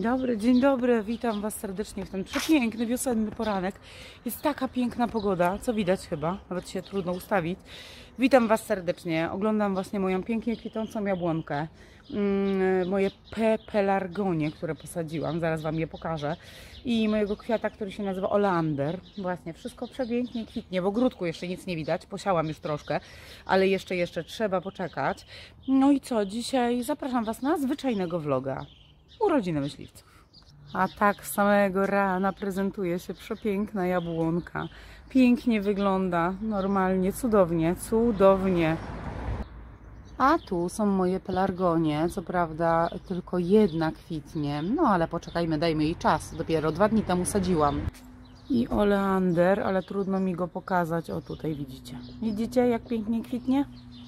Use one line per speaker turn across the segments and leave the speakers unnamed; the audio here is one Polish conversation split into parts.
dzień dobry, witam Was serdecznie w ten przepiękny wiosenny poranek. Jest taka piękna pogoda, co widać chyba, nawet się trudno ustawić. Witam Was serdecznie, oglądam właśnie moją pięknie kwitnącą jabłonkę, moje pelargonie, które posadziłam, zaraz Wam je pokażę, i mojego kwiata, który się nazywa oleander. Właśnie, wszystko przepięknie kwitnie, w ogródku jeszcze nic nie widać, posiałam już troszkę, ale jeszcze trzeba poczekać. No i co, dzisiaj zapraszam Was na zwyczajnego vloga. Urodziny myśliwców. A tak z samego rana prezentuje się przepiękna jabłonka. Pięknie wygląda, normalnie, cudownie. A tu są moje pelargonie, co prawda tylko jedna kwitnie, no ale poczekajmy, dajmy jej czas, dopiero 2 dni temu sadziłam. I oleander, ale trudno mi go pokazać, o tutaj widzicie. Widzicie, jak pięknie kwitnie?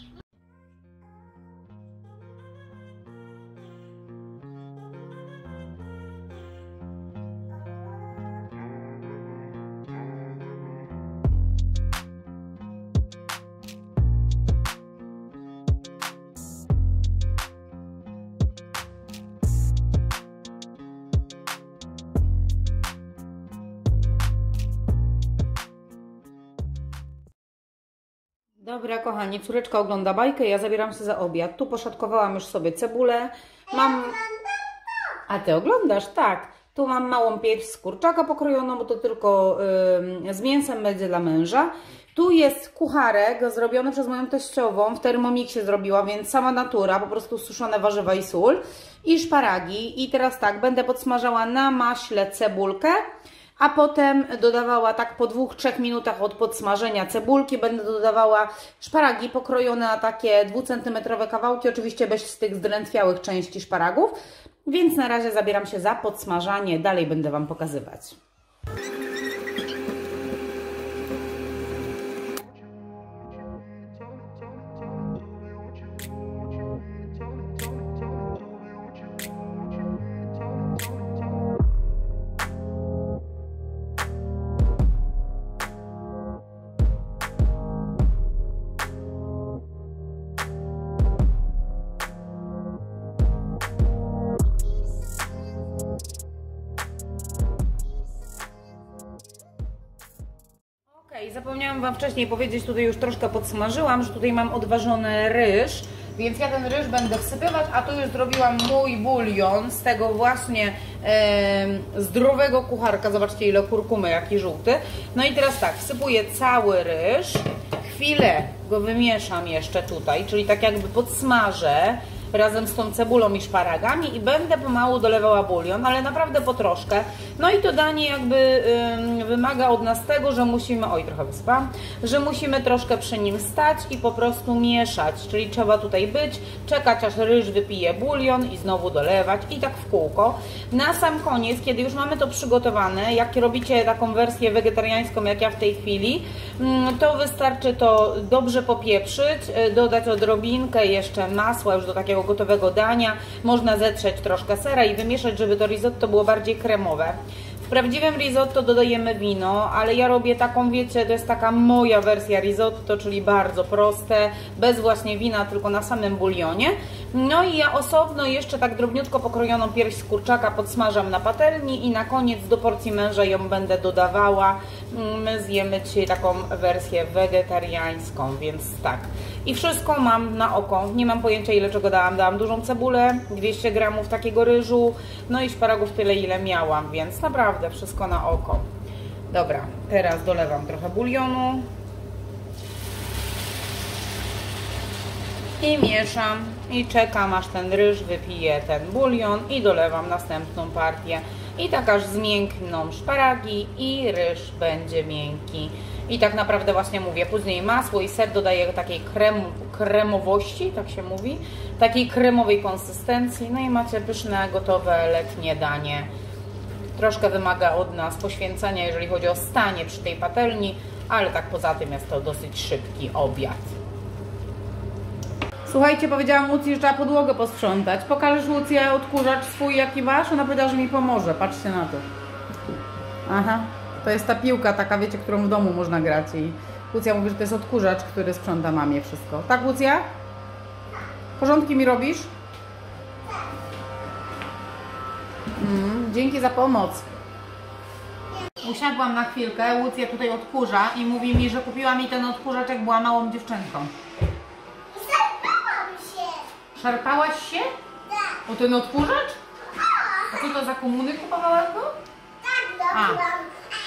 Dobra, kochani, córeczka ogląda bajkę, ja zabieram się za obiad. Tu poszatkowałam już sobie cebulę. Mam... A Ty oglądasz? Tak. Tu mam małą pierś z kurczaka pokrojoną, bo to tylko z mięsem będzie dla męża. Tu jest kucharek zrobiony przez moją teściową, w Thermomixie zrobiła, więc sama natura, po prostu suszone warzywa i sól. I szparagi. I teraz tak, będę podsmażała na maśle cebulkę. A potem dodawała tak po 2-3 minutach od podsmażenia cebulki, będę dodawała szparagi pokrojone na takie 2-centymetrowe kawałki, oczywiście bez tych zdrętwiałych części szparagów. Więc na razie zabieram się za podsmażanie, dalej będę Wam pokazywać. Zapomniałam Wam wcześniej powiedzieć, tutaj już troszkę podsmażyłam, że tutaj mam odważony ryż, więc ja ten ryż będę wsypywać, a tu już zrobiłam mój bulion z tego właśnie zdrowego kucharka. Zobaczcie, ile kurkumy, jaki żółty. No i teraz tak, wsypuję cały ryż, chwilę go wymieszam jeszcze tutaj, czyli tak jakby podsmażę razem z tą cebulą i szparagami i będę pomału dolewała bulion, ale naprawdę po troszkę. No i to danie jakby wymaga od nas tego, że musimy, oj trochę wyspałam, że musimy troszkę przy nim stać i po prostu mieszać, czyli trzeba tutaj być, czekać aż ryż wypije bulion i znowu dolewać i tak w kółko. Na sam koniec, kiedy już mamy to przygotowane, jak robicie taką wersję wegetariańską jak ja w tej chwili, to wystarczy to dobrze popieprzyć, dodać odrobinkę jeszcze masła już do takiego gotowego dania, można zetrzeć troszkę sera i wymieszać, żeby to risotto było bardziej kremowe. W prawdziwym risotto dodajemy wino, ale ja robię taką, wiecie, to jest taka moja wersja risotto, czyli bardzo proste, bez właśnie wina, tylko na samym bulionie. No i ja osobno jeszcze tak drobniutko pokrojoną pierś z kurczaka podsmażam na patelni i na koniec do porcji męża ją będę dodawała. My zjemy dzisiaj taką wersję wegetariańską, więc tak. I wszystko mam na oko, nie mam pojęcia ile czego dałam. Dałam dużą cebulę, 200 gramów takiego ryżu, no i szparagów tyle ile miałam, więc naprawdę wszystko na oko. Dobra, teraz dolewam trochę bulionu. I mieszam i czekam aż ten ryż wypije ten bulion i dolewam następną partię. I tak aż zmiękną szparagi i ryż będzie miękki. I tak naprawdę właśnie mówię, później masło i ser dodaję takiej kremowości, tak się mówi, takiej kremowej konsystencji. No i macie pyszne, gotowe, letnie danie. Troszkę wymaga od nas poświęcenia, jeżeli chodzi o stanie przy tej patelni, ale tak poza tym jest to dosyć szybki obiad. Słuchajcie, powiedziałam Łucji, że trzeba podłogę posprzątać. Pokażesz, Łucja, odkurzacz swój jaki masz? Ona powiedziała, że mi pomoże. Patrzcie na to. Aha, to jest ta piłka taka, wiecie, którą w domu można grać. I Łucja mówi, że to jest odkurzacz, który sprząta mamie wszystko. Tak, Łucja? Porządki mi robisz? Dzięki za pomoc. Usiadłam na chwilkę, Łucja tutaj odkurza i mówi mi, że kupiła mi ten odkurzacz, jak była małą dziewczynką.
Szarpałam się.
Szarpałaś się?
Tak.
O ten odkurzacz? A co to za komuny kupowałaś go?
Tak,
A.
robiłam.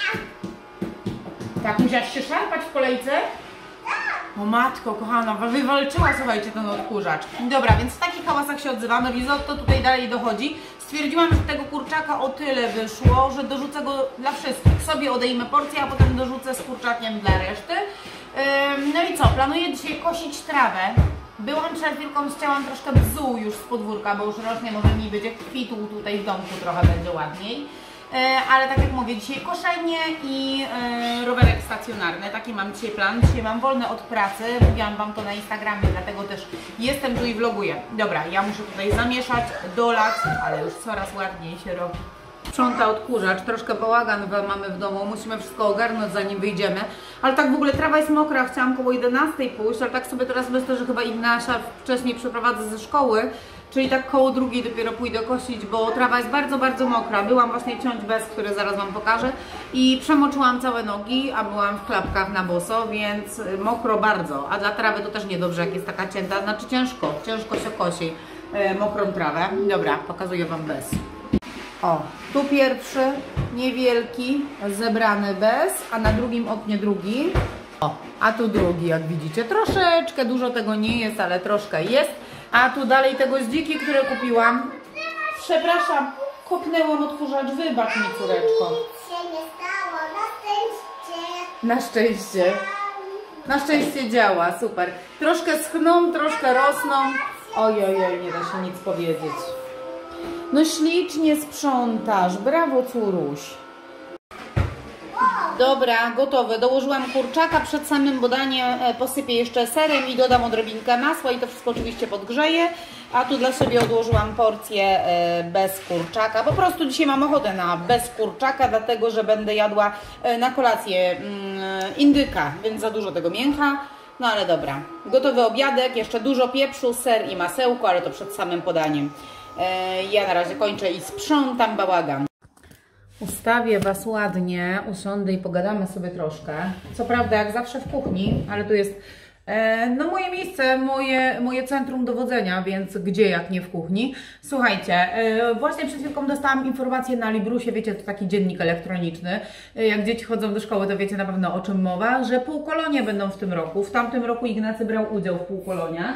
Tak, musiałaś się szarpać w kolejce? O matko, kochana, wywalczyła, słuchajcie, ten odkurzacz. Dobra, więc w takich hałasach się odzywamy, risotto tutaj dalej dochodzi. Stwierdziłam, że tego kurczaka o tyle wyszło, że dorzucę go dla wszystkich. Sobie odejmę porcję, a potem dorzucę z kurczakiem dla reszty. No i co, planuję dzisiaj kosić trawę. Byłam przed Wielką, chciałam troszkę bzu już z podwórka, bo już rośnie, może mi będzie kwitł tutaj w domku, trochę będzie ładniej. Ale tak jak mówię, dzisiaj koszenie i rowerek stacjonarny, taki mam dzisiaj plan. Dzisiaj mam wolne od pracy, mówiłam Wam to na Instagramie, dlatego też jestem tu i vloguję. Dobra, ja muszę tutaj zamieszać, dolać, ale już coraz ładniej się robi. Sprząta odkurzacz, troszkę bałagan mamy w domu, musimy wszystko ogarnąć zanim wyjdziemy. Ale tak w ogóle trawa jest mokra, chciałam koło 11 pójść, ale tak sobie teraz myślę, że chyba Ignasia wcześniej przeprowadzę ze szkoły. Czyli tak koło 2 dopiero pójdę kosić, bo trawa jest bardzo, bardzo mokra. Byłam właśnie ciąć bez, które zaraz Wam pokażę. I przemoczyłam całe nogi, a byłam w klapkach na boso, więc mokro bardzo. A dla trawy to też niedobrze, jak jest taka cięta. Znaczy ciężko się kosi mokrą trawę. Dobra, pokazuję Wam bez. O, tu pierwszy, niewielki, zebrany bez, a na drugim oknie drugi. O, a tu drugi, jak widzicie. Troszeczkę, dużo tego nie jest, ale troszkę jest. A tu dalej te goździki, które kupiłam. Przepraszam, kopnęłam odkurzacz, wybacz mi, córeczko.
Nic się nie stało, na szczęście.
Na szczęście. Na szczęście działa, super. Troszkę schną, troszkę rosną. Ojojoj, nie da się nic powiedzieć. No ślicznie sprzątasz, brawo córuś. Dobra, gotowe. Dołożyłam kurczaka, przed samym podaniem posypię jeszcze serem i dodam odrobinkę masła i to wszystko oczywiście podgrzeję. A tu dla siebie odłożyłam porcję bez kurczaka. Po prostu dzisiaj mam ochotę na bez kurczaka, dlatego że będę jadła na kolację indyka, więc za dużo tego mięcha. No ale dobra, gotowy obiadek, jeszcze dużo pieprzu, ser i masełko, ale to przed samym podaniem. Ja na razie kończę i sprzątam bałagan. Ustawię Was ładnie, usiądę i pogadamy sobie troszkę. Co prawda jak zawsze w kuchni, ale tu jest no moje miejsce, moje centrum dowodzenia, więc gdzie jak nie w kuchni. Słuchajcie, właśnie przed chwilką dostałam informację na Librusie, wiecie, to taki dziennik elektroniczny. Jak dzieci chodzą do szkoły, to wiecie na pewno o czym mowa, że półkolonie będą w tym roku. W tamtym roku Ignacy brał udział w półkoloniach.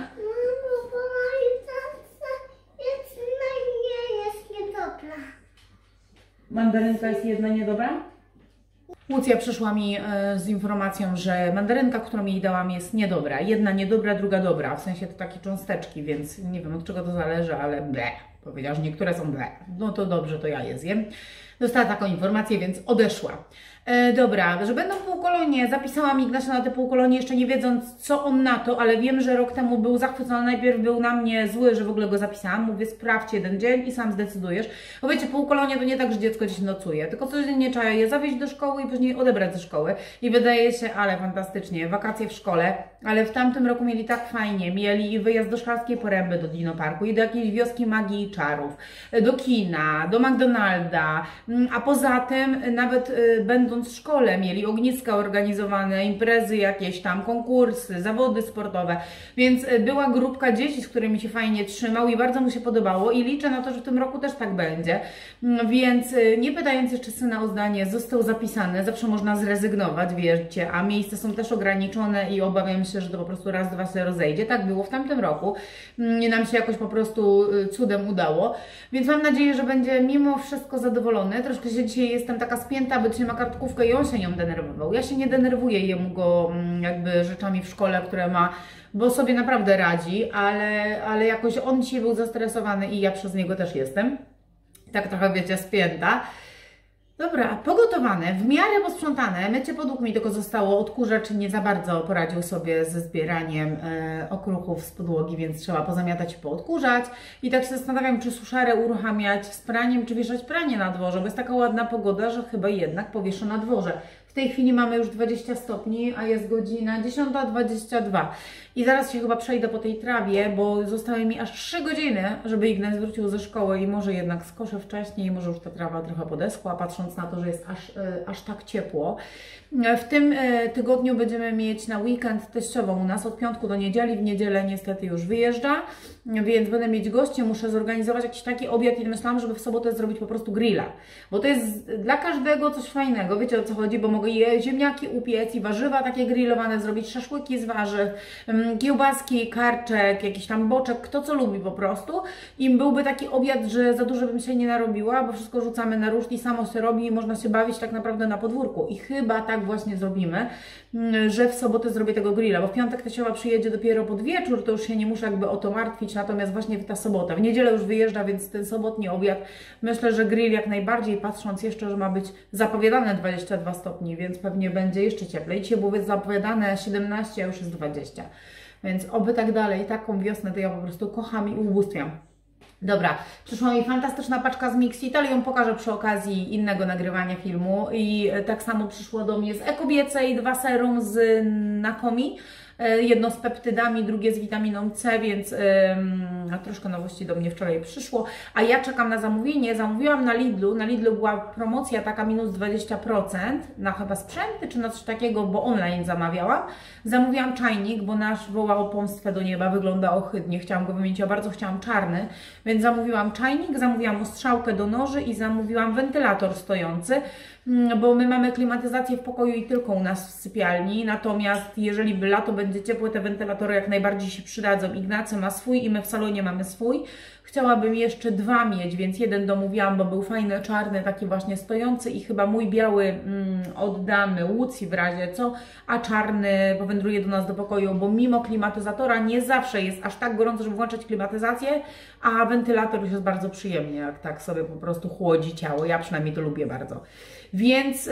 Mandarynka jest jedna niedobra? Łucja przyszła mi z informacją, że mandarynka, którą jej dałam, jest niedobra. Jedna niedobra, druga dobra. W sensie to takie cząsteczki, więc nie wiem od czego to zależy, ale ble. Powiedziała, że niektóre są ble. No to dobrze, to ja je zjem. Dostała taką informację, więc odeszła. Dobra, że będą półkolonie. Zapisałam Ignasia na te półkolonie, jeszcze nie wiedząc co on na to, ale wiem, że rok temu był zachwycony. Najpierw był na mnie zły, że w ogóle go zapisałam. Mówię, sprawdź jeden dzień i sam zdecydujesz. Bo wiecie, półkolonie to nie tak, że dziecko gdzieś nocuje, tylko codziennie trzeba je zawieźć do szkoły i później odebrać ze szkoły. I wydaje się, ale fantastycznie, wakacje w szkole, ale w tamtym roku mieli tak fajnie. Mieli wyjazd do Szklarskiej Poręby, do Dinoparku i do jakiejś wioski magii i czarów, do kina, do McDonalda, a poza tym nawet będąc w szkole mieli ogniska organizowane, imprezy jakieś tam, konkursy, zawody sportowe, więc była grupka dzieci, z którymi się fajnie trzymał i bardzo mu się podobało i liczę na to, że w tym roku też tak będzie, więc nie pytając jeszcze syna o zdanie, został zapisany, zawsze można zrezygnować, wiecie, a miejsca są też ograniczone i obawiam się, że to po prostu raz, dwa się rozejdzie, tak było w tamtym roku, nie nam się jakoś po prostu cudem udało, więc mam nadzieję, że będzie mimo wszystko zadowolony. Troszkę się dzisiaj jestem taka spięta, bo dzisiaj ma kartkówkę i on się nią denerwował. Ja się nie denerwuję jemu go jakby rzeczami w szkole, które ma, bo sobie naprawdę radzi, ale jakoś on dzisiaj był zestresowany i ja przez niego też jestem. Tak trochę, wiecie, spięta. Dobra, pogotowane, w miarę posprzątane, mycie podłóg mi tylko zostało, odkurzacz nie za bardzo poradził sobie ze zbieraniem okruchów z podłogi, więc trzeba pozamiatać i poodkurzać. I tak się zastanawiam, czy suszarę uruchamiać z praniem, czy wieszać pranie na dworze, bo jest taka ładna pogoda, że chyba jednak powieszę na dworze. tej chwili mamy już 20 stopni, a jest godzina 10:22. I zaraz się chyba przejdę po tej trawie, bo zostały mi aż 3 godziny, żeby Ignacy wrócił ze szkoły i może jednak skoszę wcześniej, może już ta trawa trochę podeschła, patrząc na to, że jest aż tak ciepło. W tym tygodniu będziemy mieć na weekend teściową u nas od piątku do niedzieli. W niedzielę niestety już wyjeżdża, więc będę mieć gości. Muszę zorganizować jakiś taki obiad i myślałam, żeby w sobotę zrobić po prostu grilla, bo to jest dla każdego coś fajnego. Wiecie, o co chodzi, bo mogę ziemniaki upiec i warzywa takie grillowane zrobić, szaszłyki z warzyw, kiełbaski, karczek, jakiś tam boczek, kto co lubi po prostu. I byłby taki obiad, że za dużo bym się nie narobiła, bo wszystko rzucamy na ruszt i samo się robi i można się bawić tak naprawdę na podwórku. I chyba tak właśnie zrobimy, że w sobotę zrobię tego grilla, bo w piątek teściowa przyjedzie dopiero pod wieczór, to już się nie muszę jakby o to martwić, natomiast właśnie ta sobota. W niedzielę już wyjeżdża, więc ten sobotni obiad, myślę, że grill jak najbardziej, patrząc jeszcze, że ma być zapowiadane 22 stopni, więc pewnie będzie jeszcze cieplej. Dzisiaj było zapowiadane 17, a już jest 20. Więc oby tak dalej, taką wiosnę to ja po prostu kocham i ubóstwiam. Dobra, przyszła mi fantastyczna paczka z Mixit, ale ją pokażę przy okazji innego nagrywania filmu. I tak samo przyszło do mnie z Ekobiecej 2 serum z Nakomi. Jedno z peptydami, drugie z witaminą C, więc troszkę nowości do mnie wczoraj przyszło. A ja czekam na zamówienie. Zamówiłam na Lidlu. Na Lidlu była promocja taka minus 20% na chyba sprzęty czy na coś takiego, bo online zamawiałam. Zamówiłam czajnik, bo nasz woła o pomstwę do nieba, wygląda ohydnie. Chciałam go wymienić, a bardzo chciałam czarny, więc zamówiłam czajnik, zamówiłam ostrzałkę do noży i zamówiłam wentylator stojący, bo my mamy klimatyzację w pokoju i tylko u nas w sypialni, natomiast jeżeli by lato będzie ciepłe, te wentylatory jak najbardziej się przydadzą. Ignacy ma swój i my w salonie mamy swój. Chciałabym jeszcze 2 mieć, więc jeden domówiłam, bo był fajny, czarny, taki właśnie stojący i chyba mój biały oddamy Łucji w razie co, a czarny powędruje do nas do pokoju, bo mimo klimatyzatora nie zawsze jest aż tak gorąco, żeby włączać klimatyzację, a wentylator już jest bardzo przyjemnie, jak tak sobie po prostu chłodzi ciało. Ja przynajmniej to lubię bardzo. Więc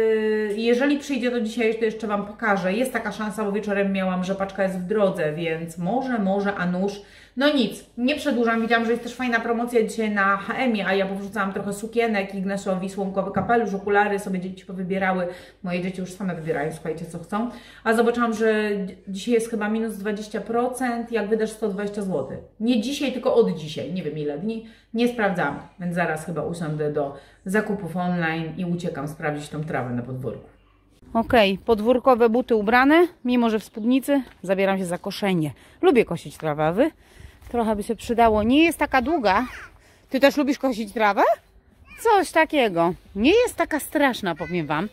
jeżeli przyjdzie to dzisiaj, to jeszcze Wam pokażę. Jest taka szansa, bo wieczorem miałam, że paczka jest w drodze, więc może, a nuż. No nic, nie przedłużam. Widziałam, że jest też fajna promocja dzisiaj na H&M-ie, a ja powrzucałam trochę sukienek, Ignaciowi słomkowy kapelusz, okulary sobie dzieci powybierały. Moje dzieci już same wybierają, słuchajcie, co chcą. A zobaczyłam, że dzisiaj jest chyba minus 20%, jak wydasz 120 zł. Nie dzisiaj, tylko od dzisiaj. Nie wiem ile dni. Nie sprawdzam, więc zaraz chyba usiądę do zakupów online i uciekam sprawdzić tą trawę na podwórku. Okej, podwórkowe buty ubrane, mimo że w spódnicy zabieram się za koszenie. Lubię kosić trawę, a Wy? Trochę by się przydało. Nie jest taka długa. Ty też lubisz kosić trawę? Coś takiego. Nie jest taka straszna, powiem Wam.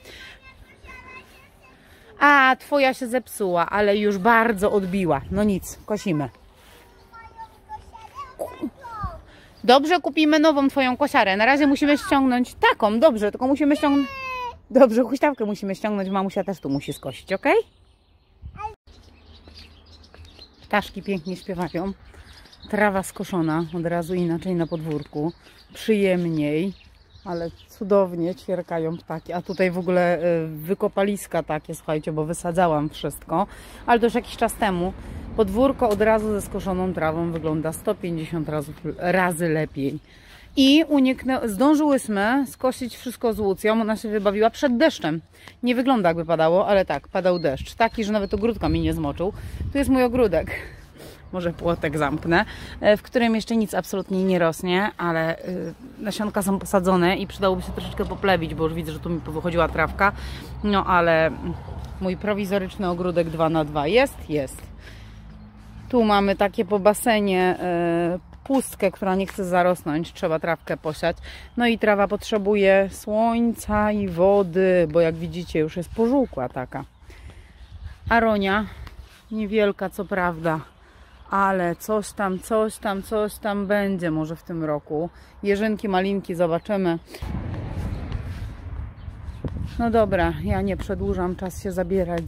A, Twoja się zepsuła, ale już bardzo odbiła. No nic, kosimy. Dobrze, kupimy nową Twoją kosiarę. Na razie musimy ściągnąć taką, dobrze, tylko musimy ściągnąć... Dobrze, huśtawkę musimy ściągnąć, mamusia też tu musi skosić, ok? Ptaszki pięknie śpiewają. Trawa skoszona, od razu inaczej na podwórku. Przyjemniej, ale cudownie ćwierkają ptaki. A tutaj w ogóle wykopaliska takie, słuchajcie, bo wysadzałam wszystko. Ale to już jakiś czas temu. Podwórko od razu ze skoszoną trawą wygląda 150 razy lepiej. I zdążyłyśmy skosić wszystko z Łucją. Ona się wybawiła przed deszczem. Nie wygląda jakby padało, ale tak, padał deszcz. Taki, że nawet ogródka mi nie zmoczył. Tu jest mój ogródek. Może płotek zamknę, w którym jeszcze nic absolutnie nie rośnie, ale nasionka są posadzone i przydałoby się troszeczkę poplewić, bo już widzę, że tu mi powychodziła trawka. No ale mój prowizoryczny ogródek 2×2 jest. Tu mamy takie po basenie pustkę, która nie chce zarosnąć, trzeba trawkę posiać. No i trawa potrzebuje słońca i wody, bo jak widzicie już jest pożółkła taka. Aronia, niewielka co prawda, ale coś tam będzie może w tym roku. Jeżynki, malinki, zobaczymy. No dobra, ja nie przedłużam, czas się zabierać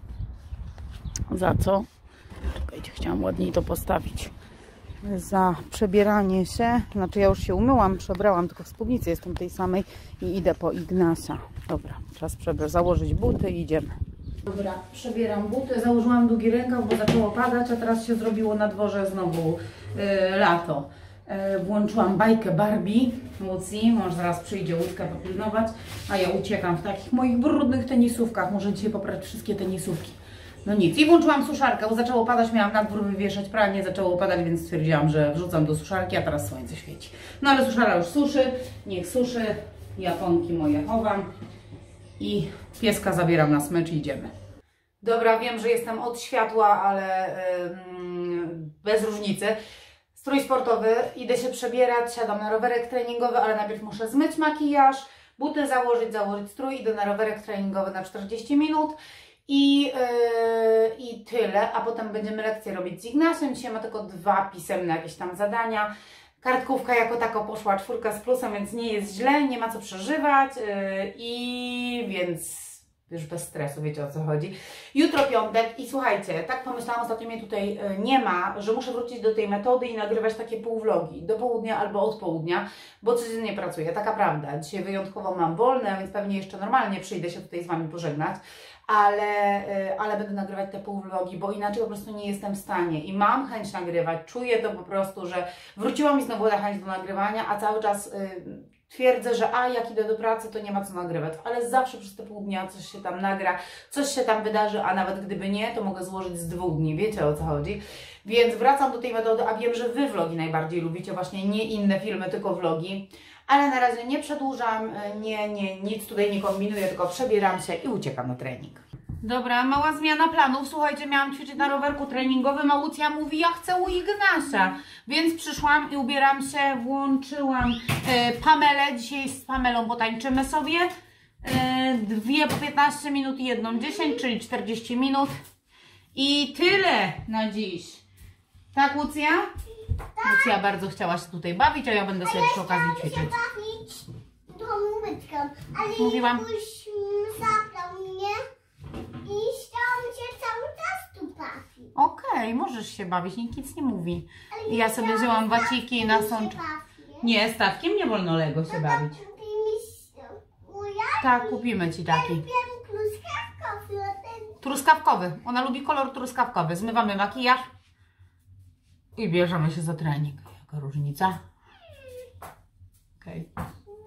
za co? Czekajcie, chciałam ładniej to postawić. Za przebieranie się. Znaczy ja już się umyłam, przebrałam, tylko w spódnicy jestem tej samej i idę po Ignacia. Dobra, czas założyć buty i idziemy. Dobra, przebieram buty, założyłam długi rękaw, bo zaczęło padać, a teraz się zrobiło na dworze znowu lato. Włączyłam bajkę Barbie. Lucy, mąż zaraz przyjdzie łódkę popilnować, a ja uciekam w takich moich brudnych tenisówkach. Muszę dzisiaj poprać wszystkie tenisówki. No nic. I włączyłam suszarkę, bo zaczęło padać, miałam na dwór wywieszać pranie, zaczęło padać, więc stwierdziłam, że wrzucam do suszarki, a teraz słońce świeci. No ale suszara już suszy, niech suszy. Japonki moje chowam i pieska zabieram na smycz i idziemy. Dobra, wiem, że jestem od światła, ale bez różnicy. Strój sportowy, idę się przebierać, siadam na rowerek treningowy, ale najpierw muszę zmyć makijaż, buty założyć strój, idę na rowerek treningowy na 40 minut i tyle, a potem będziemy lekcje robić z Ignacem. Dzisiaj ma tylko 2 pisemne jakieś tam zadania. Kartkówka jako tako poszła 4 z plusem, więc nie jest źle, nie ma co przeżywać więc już bez stresu, wiecie o co chodzi. Jutro piątek i słuchajcie, tak pomyślałam, ostatnio mnie tutaj nie ma, że muszę wrócić do tej metody i nagrywać takie półvlogi do południa albo od południa, bo codziennie pracuję, taka prawda. Dzisiaj wyjątkowo mam wolne, więc pewnie jeszcze normalnie przyjdę się tutaj z Wami pożegnać, ale będę nagrywać te półvlogi, bo inaczej po prostu nie jestem w stanie i mam chęć nagrywać, czuję to po prostu, że wróciła mi znowu ta chęć do nagrywania, a cały czas twierdzę, że jak idę do pracy, to nie ma co nagrywać, ale zawsze przez te pół dnia coś się tam nagra, coś się tam wydarzy, a nawet gdyby nie, to mogę złożyć z 2 dni, wiecie o co chodzi. Więc wracam do tej metody, a wiem, że Wy vlogi najbardziej lubicie, właśnie nie inne filmy, tylko vlogi, ale na razie nie przedłużam, nic tutaj nie kombinuję, tylko przebieram się i uciekam na trening. Dobra, mała zmiana planów. Słuchajcie, miałam ćwiczyć na rowerku treningowym, a Łucja mówi, ja chcę u Ignasia. Więc przyszłam i ubieram się, włączyłam Pamelę. Dzisiaj z Pamelą potańczymy sobie. 2 po 15 minut i 1 10, czyli 40 minut. I tyle na dziś. Tak, Łucja? Tak. Łucja bardzo chciała się tutaj bawić, a ja będę sobie przy okazji ćwiczyć.
Bawić tą łódką, ale
mówiłam,
jakoś zabrał mnie. I chciałam się cały czas tu bawić.
Okej, możesz się bawić, nikt nic nie mówi. Ja sobie wzięłam waciki na sącz. Nie, statkiem nie wolno Lego się bawić. Tak, kupimy Ci taki. Truskawkowy. Ona lubi kolor truskawkowy. Zmywamy makijaż i bierzemy się za trening. Jaka różnica? Okej.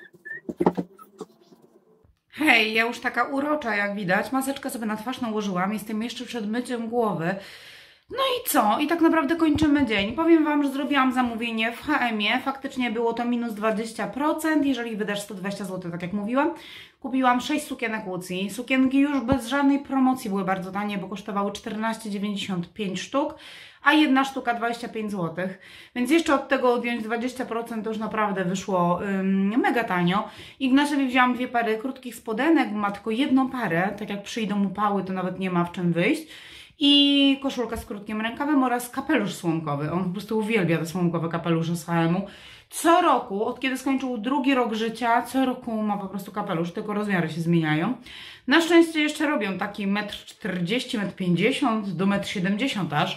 Hej, ja już taka urocza, jak widać. Maseczkę sobie na twarz nałożyłam. Jestem jeszcze przed myciem głowy. No i co? I tak naprawdę kończymy dzień. Powiem Wam, że zrobiłam zamówienie w HM-ie. Faktycznie było to minus 20%, jeżeli wydasz 120 zł, tak jak mówiłam. Kupiłam 6 sukienek Łucji. Sukienki już bez żadnej promocji były bardzo tanie, bo kosztowały 14,95 sztuk, a jedna sztuka 25 zł. Więc jeszcze od tego odjąć 20% to już naprawdę wyszło mega tanio. Ignaciowi wzięłam 2 pary krótkich spodenek, ma tylko 1 parę. Tak jak przyjdą upały, to nawet nie ma w czym wyjść. I koszulka z krótkim rękawem oraz kapelusz słomkowy. On po prostu uwielbia te słomkowe kapelusze z H&M-u. Co roku, od kiedy skończył 2. rok życia, co roku ma po prostu kapelusz, tylko rozmiary się zmieniają. Na szczęście jeszcze robią taki 1,40 m, 1,50 m do 1,70 m aż,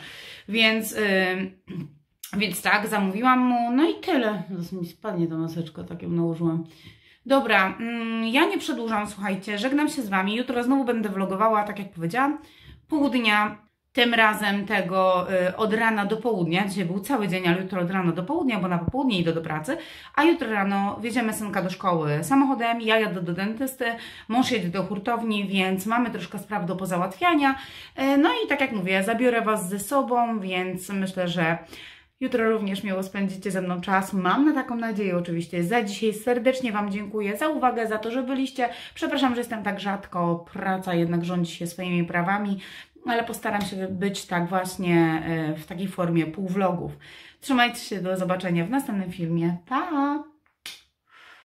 więc tak, zamówiłam mu, no i tyle. Zaraz mi spadnie ta maseczka, tak ją nałożyłam. Dobra, ja nie przedłużam, słuchajcie, żegnam się z Wami. Jutro znowu będę vlogowała, tak jak powiedziałam, pół dnia. Tym razem tego od rana do południa. Dzisiaj był cały dzień, ale jutro od rana do południa, bo na popołudnie idę do pracy. A jutro rano wieziemy synka do szkoły samochodem, ja jadę do dentysty, mąż jedzie do hurtowni, więc mamy troszkę spraw do pozałatwiania. No i tak jak mówię, zabiorę Was ze sobą, więc myślę, że jutro również miło spędzicie ze mną czas. Mam na taką nadzieję oczywiście. Za dzisiaj serdecznie Wam dziękuję za uwagę, za to, że byliście. Przepraszam, że jestem tak rzadko. Praca jednak rządzi się swoimi prawami, ale postaram się być tak właśnie w takiej formie półvlogów. Trzymajcie się, do zobaczenia w następnym filmie. Pa!